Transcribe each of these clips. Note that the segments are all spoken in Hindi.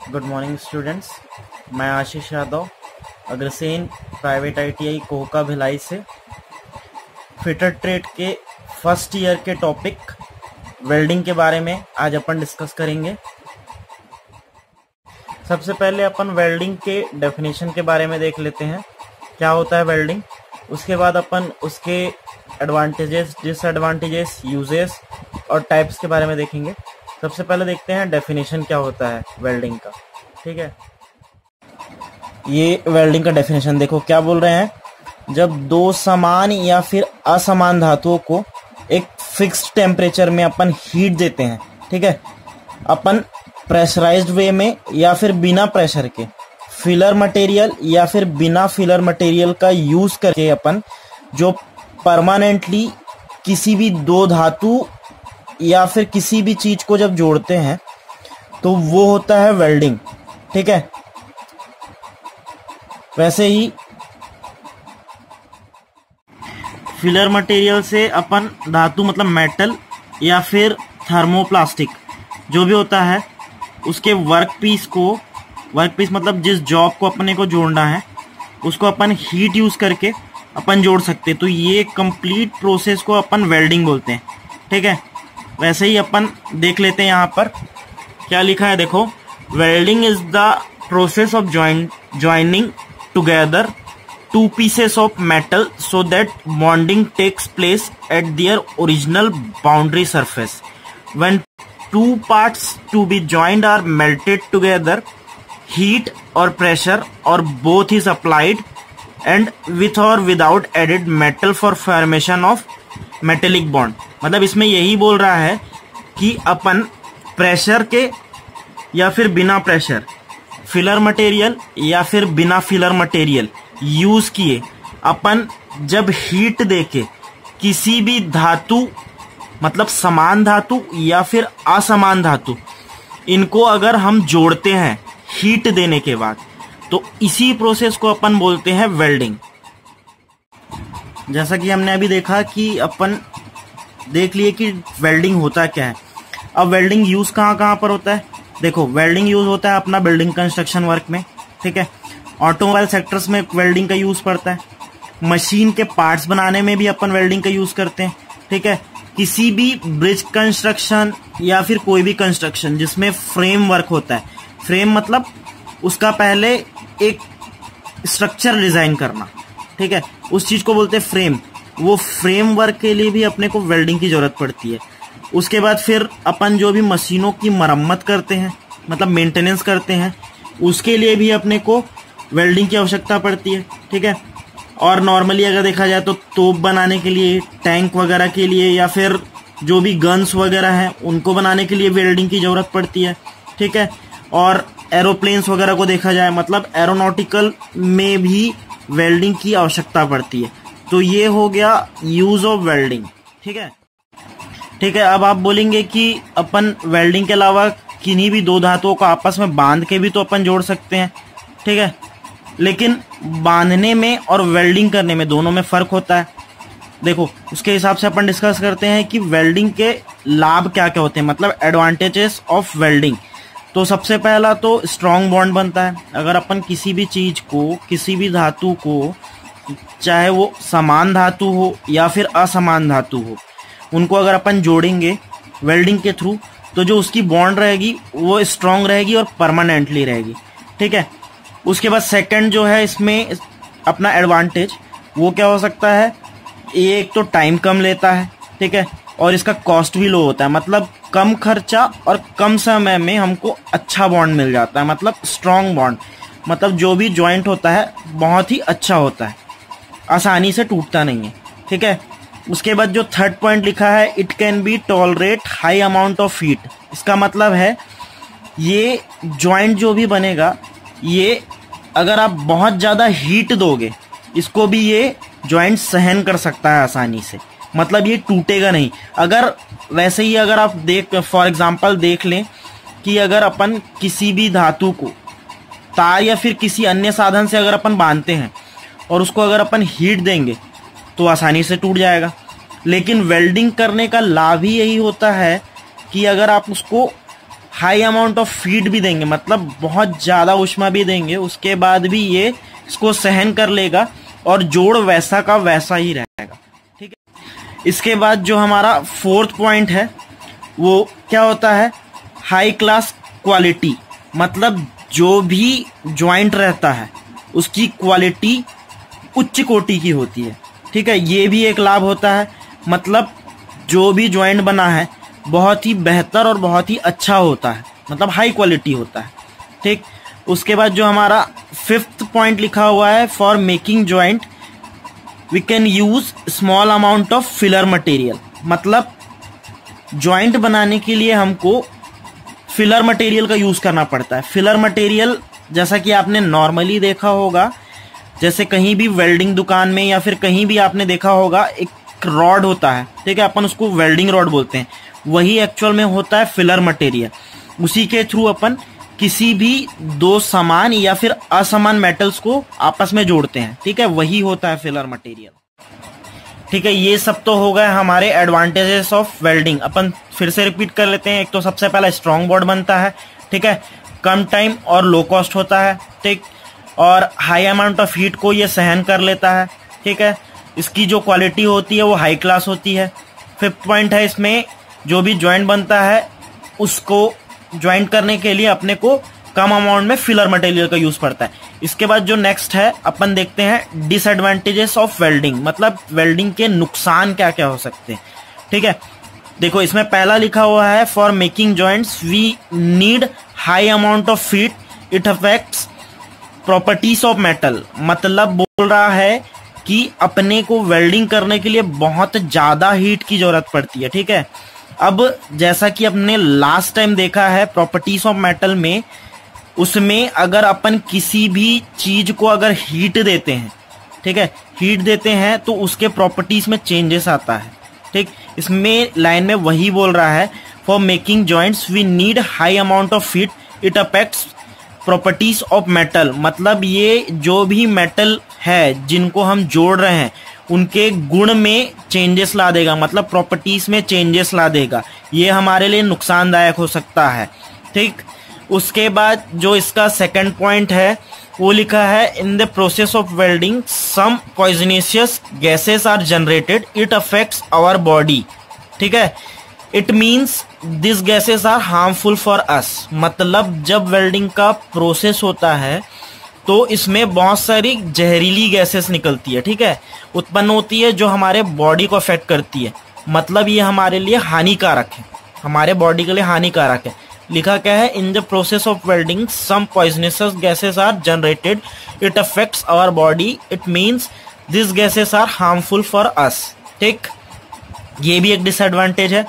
Good morning students. मैं आशीष यादव अग्रसेन प्राइवेट ITI कोहका भिलाई से फिटर ट्रेड के फर्स्ट ईयर के टॉपिक वेल्डिंग के बारे में आज अपन डिस्कस करेंगे। सबसे पहले अपन वेल्डिंग के डेफिनेशन के बारे में देख लेते हैं, क्या होता है वेल्डिंग। उसके बाद अपन उसके एडवांटेजेस, डिसएडवांटेजेस, यूजेस और टाइप्स के बारे में देखेंगे। सबसे पहले देखते हैं डेफिनेशन क्या होता है वेल्डिंग का। ठीक है, ये वेल्डिंग का डेफिनेशन देखो क्या बोल रहे हैं। जब दो समान या फिर असमान धातुओं को एक फिक्स्ड टेम्परेचर में अपन हीट देते हैं, ठीक है, अपन प्रेशराइज्ड वे में या फिर बिना प्रेशर के फिलर मटेरियल या फिर बिना फिलर मटेरियल का यूज करके अपन जो परमानेंटली किसी भी दो धातु या फिर किसी भी चीज को जब जोड़ते हैं तो वो होता है वेल्डिंग। ठीक है, वैसे ही फिलर मटेरियल से अपन धातु मतलब मेटल या फिर थर्मोप्लास्टिक जो भी होता है उसके वर्कपीस मतलब जिस जॉब को अपने को जोड़ना है उसको अपन हीट यूज करके अपन जोड़ सकते हैं। तो ये कंप्लीट प्रोसेस को अपन वेल्डिंग बोलते हैं। ठीक है, वैसे ही अपन देख लेते हैं यहाँ पर क्या लिखा है। देखो, welding is the process of joining together two pieces of metal so that bonding takes place at their original boundary surface. When two parts to be joined are melted together, heat or pressure or both is applied and with or without added metal for formation of metallic bond. मतलब इसमें यही बोल रहा है कि अपन प्रेशर के या फिर बिना प्रेशर, फिलर मटेरियल या फिर बिना फिलर मटेरियल यूज किए अपन जब हीट देके किसी भी धातु मतलब समान धातु या फिर असमान धातु इनको अगर हम जोड़ते हैं हीट देने के बाद, तो इसी प्रोसेस को अपन बोलते हैं वेल्डिंग। जैसा कि हमने अभी देखा कि अपन देख लिए कि वेल्डिंग होता क्या है। अब वेल्डिंग यूज कहाँ पर होता है। देखो, वेल्डिंग यूज होता है अपना बिल्डिंग कंस्ट्रक्शन वर्क में, ठीक है, ऑटोमोबाइल सेक्टर्स में वेल्डिंग का यूज पड़ता है, मशीन के पार्ट्स बनाने में भी अपन वेल्डिंग का यूज करते हैं। ठीक है, किसी भी ब्रिज कंस्ट्रक्शन या फिर कोई भी कंस्ट्रक्शन जिसमें फ्रेम वर्क होता है, फ्रेम मतलब उसका पहले एक स्ट्रक्चर डिजाइन करना, ठीक है, उस चीज को बोलते हैं फ्रेम। वो फ्रेम वर्क के लिए भी अपने को वेल्डिंग की जरूरत पड़ती है। उसके बाद फिर अपन जो भी मशीनों की मरम्मत करते हैं मतलब मेंटेनेंस करते हैं उसके लिए भी अपने को वेल्डिंग की आवश्यकता पड़ती है। ठीक है, और नॉर्मली अगर देखा जाए तो तोप बनाने के लिए, टैंक वगैरह के लिए या फिर जो भी गन्स वगैरह हैं उनको बनाने के लिए वेल्डिंग की जरूरत पड़ती है। ठीक है, और एरोप्लेन्स वगैरह को देखा जाए मतलब एरोनॉटिकल में भी वेल्डिंग की आवश्यकता पड़ती है। तो ये हो गया यूज ऑफ वेल्डिंग। ठीक है, अब आप बोलेंगे कि अपन वेल्डिंग के अलावा किन्हीं भी दो धातुओं को आपस में बांध के भी तो अपन जोड़ सकते हैं। ठीक है, लेकिन बांधने में और वेल्डिंग करने में दोनों में फर्क होता है। देखो, उसके हिसाब से अपन डिस्कस करते हैं कि वेल्डिंग के लाभ क्या क्या होते हैं, मतलब एडवांटेजेस ऑफ वेल्डिंग। तो सबसे पहला तो स्ट्रॉन्ग बॉन्ड बनता है। अगर अपन किसी भी चीज को, किसी भी धातु को, चाहे वो समान धातु हो या फिर असमान धातु हो, उनको अगर अपन जोड़ेंगे वेल्डिंग के थ्रू तो जो उसकी बॉन्ड रहेगी वो स्ट्रॉन्ग रहेगी और परमानेंटली रहेगी। ठीक है, उसके बाद सेकंड जो है इसमें अपना एडवांटेज वो क्या हो सकता है, एक तो टाइम कम लेता है, ठीक है, और इसका कॉस्ट भी लो होता है, मतलब कम खर्चा और कम समय में हमको अच्छा बॉन्ड मिल जाता है, मतलब स्ट्रॉन्ग बॉन्ड, मतलब जो भी जॉइंट होता है बहुत ही अच्छा होता है, आसानी से टूटता नहीं है। ठीक है, उसके बाद जो थर्ड पॉइंट लिखा है, it can be tolerate high amount of heat. इसका मतलब है ये जॉइंट जो भी बनेगा ये अगर आप बहुत ज्यादा हीट दोगे इसको भी ये जॉइंट सहन कर सकता है आसानी से, मतलब ये टूटेगा नहीं। अगर वैसे ही अगर आप फॉर एग्जांपल देख लें कि अगर अपन किसी भी धातु को तार या फिर किसी अन्य साधन से अगर अपन बांधते हैं और उसको अगर अपन हीट देंगे तो आसानी से टूट जाएगा। लेकिन वेल्डिंग करने का लाभ ही यही होता है कि अगर आप उसको हाई अमाउंट ऑफ हीट भी देंगे, मतलब बहुत ज़्यादा ऊष्मा भी देंगे, उसके बाद भी ये इसको सहन कर लेगा और जोड़ वैसा का वैसा ही रहेगा। ठीक है, इसके बाद जो हमारा फोर्थ पॉइंट है वो क्या होता है, हाई क्लास क्वालिटी। मतलब जो भी ज्वाइंट रहता है उसकी क्वालिटी उच्च कोटि की होती है। ठीक है, ये भी एक लाभ होता है, मतलब जो भी ज्वाइंट बना है बहुत ही बेहतर और बहुत ही अच्छा होता है, मतलब हाई क्वालिटी होता है। ठीक, उसके बाद जो हमारा फिफ्थ पॉइंट लिखा हुआ है, for making joint we can use small amount of filler material. मतलब ज्वाइंट बनाने के लिए हमको फिलर मटेरियल का यूज करना पड़ता है। फिलर मटेरियल जैसा कि आपने नॉर्मली देखा होगा, जैसे कहीं भी वेल्डिंग दुकान में या फिर कहीं भी आपने देखा होगा एक रॉड होता है, ठीक है, अपन उसको वेल्डिंग रॉड बोलते हैं, वही एक्चुअल में होता है फिलर मटेरियल। उसी के थ्रू अपन किसी भी दो समान या फिर असमान मेटल्स को आपस में जोड़ते हैं। ठीक है, वही होता है फिलर मटेरियल। ठीक है, ये सब तो हो गए हमारे एडवांटेजेस ऑफ वेल्डिंग। अपन फिर से रिपीट कर लेते हैं। एक तो सबसे पहला स्ट्रॉन्ग बोर्ड बनता है, ठीक है, कम टाइम और लो कॉस्ट होता है, ठीक, और हाई अमाउंट ऑफ हीट को ये सहन कर लेता है। ठीक है, इसकी जो क्वालिटी होती है वो हाई क्लास होती है। फिफ्थ पॉइंट है, इसमें जो भी ज्वाइंट बनता है उसको ज्वाइंट करने के लिए अपने को कम अमाउंट में फिलर मटेरियल का यूज पड़ता है। इसके बाद जो नेक्स्ट है अपन देखते हैं डिसएडवांटेजेस ऑफ वेल्डिंग, मतलब वेल्डिंग के नुकसान क्या क्या हो सकते हैं। ठीक है, देखो इसमें पहला लिखा हुआ है, for making joints we need high amount of heat, it affects properties of metal. मतलब बोल रहा है कि अपने को वेल्डिंग करने के लिए बहुत ज्यादा हीट की जरूरत पड़ती है। ठीक है, अब जैसा कि अपने लास्ट टाइम देखा है प्रॉपर्टीज ऑफ मेटल में, उसमें अगर अपन किसी भी चीज को अगर हीट देते हैं, ठीक है, हीट देते हैं तो उसके प्रॉपर्टीज में चेंजेस आता है। ठीक, इसमें लाइन में वही बोल रहा है, for making joints we need high amount of heat, it affects properties of metal. मतलब ये जो भी मेटल है जिनको हम जोड़ रहे हैं उनके गुण में चेंजेस ला देगा, मतलब प्रॉपर्टीज में चेंजेस ला देगा। ये हमारे लिए नुकसानदायक हो सकता है। ठीक, उसके बाद जो इसका सेकंड पॉइंट है वो लिखा है, in the process of welding some poisonous gases are generated, it affects our body. ठीक है, it means this gases are harmful for us. मतलब जब वेल्डिंग का प्रोसेस होता है तो इसमें बहुत सारी जहरीली गैसेस निकलती है, ठीक है, उत्पन्न होती है, जो हमारे बॉडी को अफेक्ट करती है। मतलब ये हमारे लिए हानिकारक है, हमारे बॉडी के लिए हानिकारक है। लिखा क्या है, in the process of welding some poisonous gases are generated, it affects our body, it means this gases are harmful for us. ठीक, ये भी एक डिसएडवांटेज है।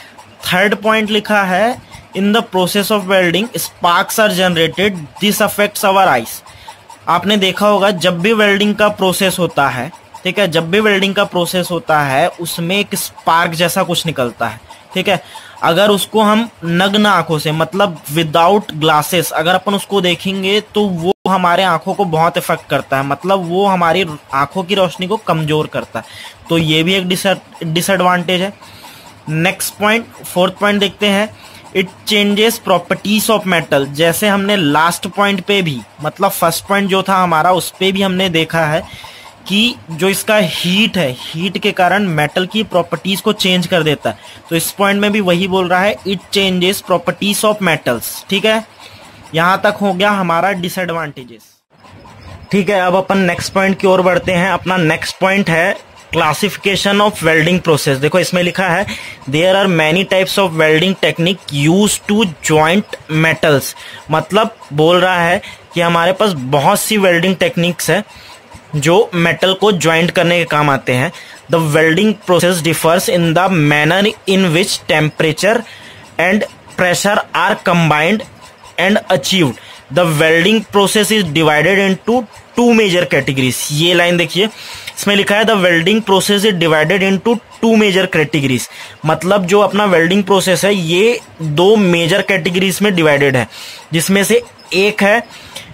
थर्ड पॉइंट लिखा है, in the process of welding sparks are generated, this affects our eyes. आपने देखा होगा जब भी वेल्डिंग का प्रोसेस होता है, ठीक है, जब भी वेल्डिंग का प्रोसेस होता है उसमें एक स्पार्क जैसा कुछ निकलता है। ठीक है, अगर उसको हम नग्न आंखों से, मतलब विदाउट ग्लासेस, अगर अपन उसको देखेंगे तो वो हमारे आंखों को बहुत इफेक्ट करता है, मतलब वो हमारी आंखों की रोशनी को कमजोर करता है। तो ये भी एक डिसएडवांटेज है। नेक्स्ट पॉइंट, फोर्थ पॉइंट देखते हैं, it changes properties of metal. जैसे हमने लास्ट पॉइंट पे भी, मतलब फर्स्ट पॉइंट जो था हमारा, उस पे भी हमने देखा है कि जो इसका हीट है, हीट के कारण मेटल की प्रॉपर्टीज को चेंज कर देता है। तो इस पॉइंट में भी वही बोल रहा है, it changes properties of metals. ठीक है, यहां तक हो गया हमारा डिसएडवांटेजेस। ठीक है, अब अपन नेक्स्ट पॉइंट की ओर बढ़ते हैं। अपना नेक्स्ट पॉइंट है क्लासिफिकेशन ऑफ वेल्डिंग प्रोसेस। देखो इसमें लिखा है, there are many types of welding technique use to joint metals. मतलब बोल रहा है कि हमारे पास बहुत सी वेल्डिंग टेक्निक्स है जो मेटल को ज्वाइंट करने के काम आते हैं। The welding process differs in the manner in which temperature and pressure are combined and achieved. The welding process is divided into two major categories. ये लाइन देखिए, इसमें लिखा है the welding process is divided into two major categories. मतलब जो अपना वेल्डिंग प्रोसेस है ये दो मेजर कैटेगरीज में डिवाइडेड है, जिसमें से एक है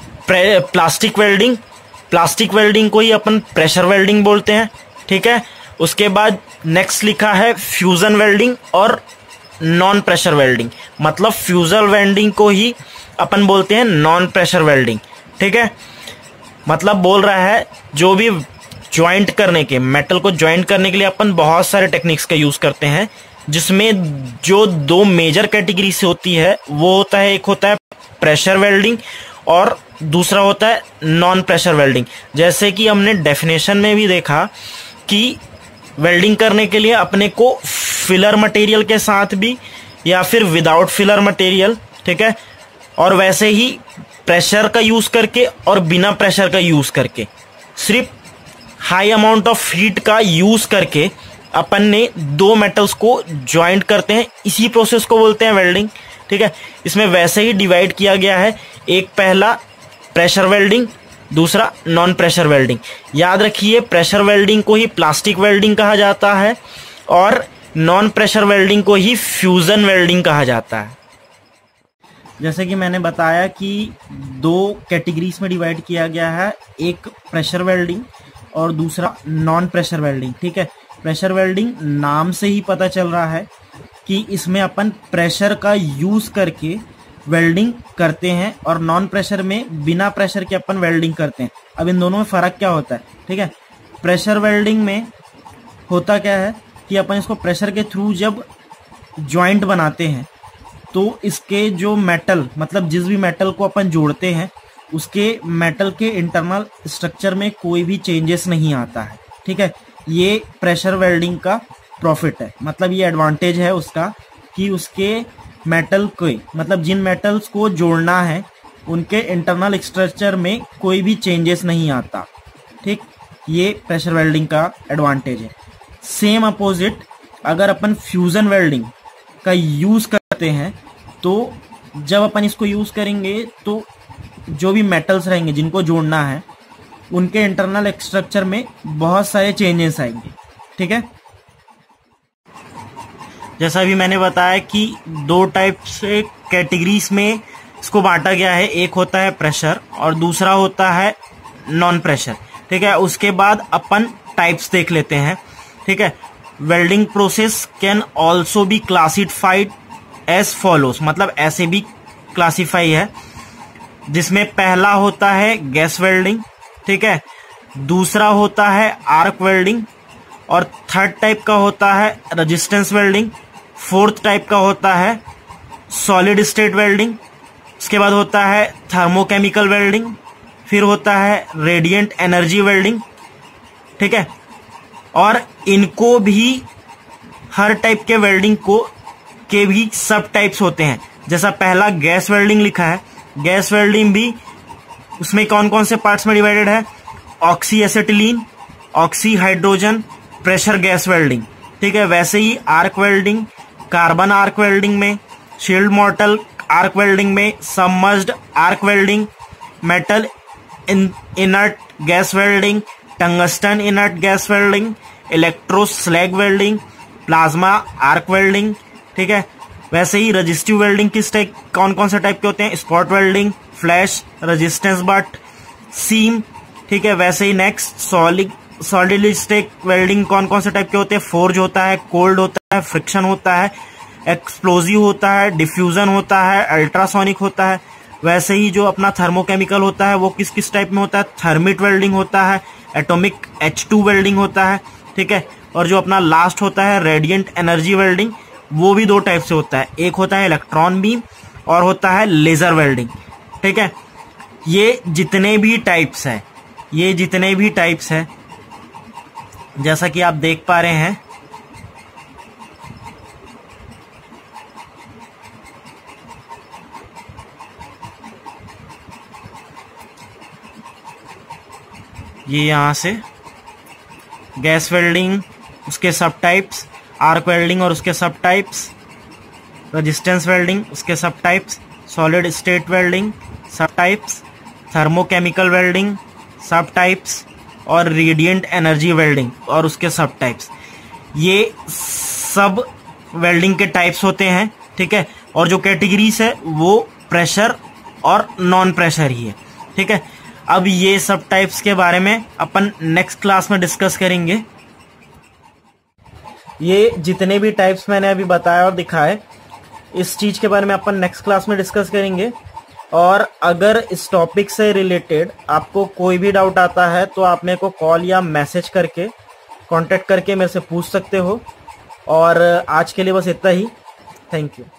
प्लास्टिक वेल्डिंग। प्लास्टिक वेल्डिंग को ही अपन प्रेशर वेल्डिंग बोलते हैं। ठीक है, उसके बाद नेक्स्ट लिखा है फ्यूजन वेल्डिंग और नॉन प्रेशर वेल्डिंग, मतलब फ्यूजल वेल्डिंग को ही अपन बोलते हैं नॉन प्रेशर वेल्डिंग। ठीक है, मतलब बोल रहा है जो भी ज्वाइंट करने के, मेटल को ज्वाइंट करने के लिए अपन बहुत सारे टेक्निक्स का यूज करते हैं, जिसमें जो दो मेजर कैटेगरी से होती है वो होता है, एक होता है प्रेशर वेल्डिंग और दूसरा होता है नॉन प्रेशर वेल्डिंग। जैसे कि हमने डेफिनेशन में भी देखा कि वेल्डिंग करने के लिए अपने को फिलर मटेरियल के साथ भी या फिर विदाउट फिलर मटेरियल, ठीक है, और वैसे ही प्रेशर का यूज करके और बिना प्रेशर का यूज करके, सिर्फ हाई अमाउंट ऑफ हीट का यूज करके अपन ने दो मेटल्स को ज्वाइंट करते हैं, इसी प्रोसेस को बोलते हैं वेल्डिंग। ठीक है, इसमें वैसे ही डिवाइड किया गया है, एक पहला प्रेशर वेल्डिंग, दूसरा नॉन प्रेशर वेल्डिंग। याद रखिए प्रेशर वेल्डिंग को ही प्लास्टिक वेल्डिंग कहा जाता है और नॉन प्रेशर वेल्डिंग को ही फ्यूजन वेल्डिंग कहा जाता है। जैसे कि मैंने बताया कि दो कैटेगरीज में डिवाइड किया गया है, एक प्रेशर वेल्डिंग और दूसरा नॉन प्रेशर वेल्डिंग। ठीक है, प्रेशर वेल्डिंग नाम से ही पता चल रहा है कि इसमें अपन प्रेशर का यूज करके वेल्डिंग करते हैं और नॉन प्रेशर में बिना प्रेशर के अपन वेल्डिंग करते हैं। अब इन दोनों में फर्क क्या होता है? ठीक है, प्रेशर वेल्डिंग में होता क्या है कि अपन इसको प्रेशर के थ्रू जब जॉइंट बनाते हैं तो इसके जो मेटल, मतलब जिस भी मेटल को अपन जोड़ते हैं उसके मेटल के इंटरनल स्ट्रक्चर में कोई भी चेंजेस नहीं आता है। ठीक है, ये प्रेशर वेल्डिंग का प्रॉफिट है, मतलब ये एडवांटेज है उसका कि उसके मेटल के, मतलब जिन मेटल्स को जोड़ना है उनके इंटरनल स्ट्रक्चर में कोई भी चेंजेस नहीं आता। ठीक, ये प्रेशर वेल्डिंग का एडवांटेज है। सेम अपोजिट अगर अपन फ्यूजन वेल्डिंग का यूज करते हैं तो जब अपन इसको यूज करेंगे तो जो भी मेटल्स रहेंगे जिनको जोड़ना है उनके इंटरनल स्ट्रक्चर में बहुत सारे चेंजेस आएंगे। ठीक है, जैसा भी मैंने बताया कि दो टाइप से कैटेगरीज में इसको बांटा गया है, एक होता है प्रेशर और दूसरा होता है नॉन प्रेशर। ठीक है, उसके बाद अपन टाइप्स देख लेते हैं। ठीक है, welding process can also be classified as follows, मतलब ऐसे भी क्लासीफाई है, जिसमें पहला होता है गैस वेल्डिंग, ठीक है, दूसरा होता है आर्क वेल्डिंग और थर्ड टाइप का होता है रेजिस्टेंस वेल्डिंग, फोर्थ टाइप का होता है सॉलिड स्टेट वेल्डिंग, उसके बाद होता है थर्मोकेमिकल वेल्डिंग, फिर होता है रेडिएंट एनर्जी वेल्डिंग। ठीक है, और इनको भी हर टाइप के वेल्डिंग के भी सब टाइप्स होते हैं। जैसा पहला गैस वेल्डिंग लिखा है, गैस वेल्डिंग भी उसमें कौन कौन से पार्ट्स में डिवाइडेड है? Oxy acetylene, oxy hydrogen, pressure gas welding. ठीक है, वैसे ही arc welding, carbon arc welding में, शील्ड मॉर्टल आर्क वेल्डिंग में, submerged arc welding, metal inert gas welding, tungsten inert gas welding, electro slag welding, plasma arc welding. ठीक है, वैसे ही रजिस्टिव वेल्डिंग किस टाइप, कौन कौन से टाइप के होते हैं? Spot welding, flash, resistance butt, seam. ठीक है, वैसे ही नेक्स्ट सॉलिड स्टेट वेल्डिंग कौन कौन से टाइप के होते हैं? फोर्ज होता है, कोल्ड होता है, फ्रिक्शन होता है, एक्सप्लोजिव होता है, डिफ्यूजन होता है, अल्ट्रासोनिक होता है। वैसे ही जो अपना थर्मोकेमिकल होता है वो किस किस टाइप में होता है? थर्मिट वेल्डिंग होता है, एटॉमिक H2 वेल्डिंग होता है। ठीक है, और जो अपना लास्ट होता है रेडिएंट एनर्जी वेल्डिंग, वो भी दो टाइप से होता है, एक होता है इलेक्ट्रॉन बीम और होता है लेजर वेल्डिंग। ठीक है, ये जितने भी टाइप्स है, जैसा कि आप देख पा रहे हैं, ये यहां से गैस वेल्डिंग, उसके सब टाइप्स, आर्क वेल्डिंग और उसके सब टाइप्स, रेजिस्टेंस वेल्डिंग उसके सब टाइप्स, सॉलिड स्टेट वेल्डिंग सब टाइप्स, थर्मोकेमिकल वेल्डिंग सब टाइप्स और रेडिएंट एनर्जी वेल्डिंग और उसके सब टाइप्स, ये सब वेल्डिंग के टाइप्स होते हैं। ठीक है, और जो कैटेगरीज है वो प्रेशर और नॉन प्रेशर ही है। ठीक है, अब ये सब टाइप्स के बारे में अपन नेक्स्ट क्लास में डिस्कस करेंगे। ये जितने भी टाइप्स मैंने अभी बताया और दिखाए, इस चीज के बारे में अपन नेक्स्ट क्लास में डिस्कस करेंगे। और अगर इस टॉपिक से रिलेटेड आपको कोई भी डाउट आता है तो आप मेरे को कॉल या मैसेज करके कांटेक्ट करके मेरे से पूछ सकते हो। और आज के लिए बस इतना ही। Thank you.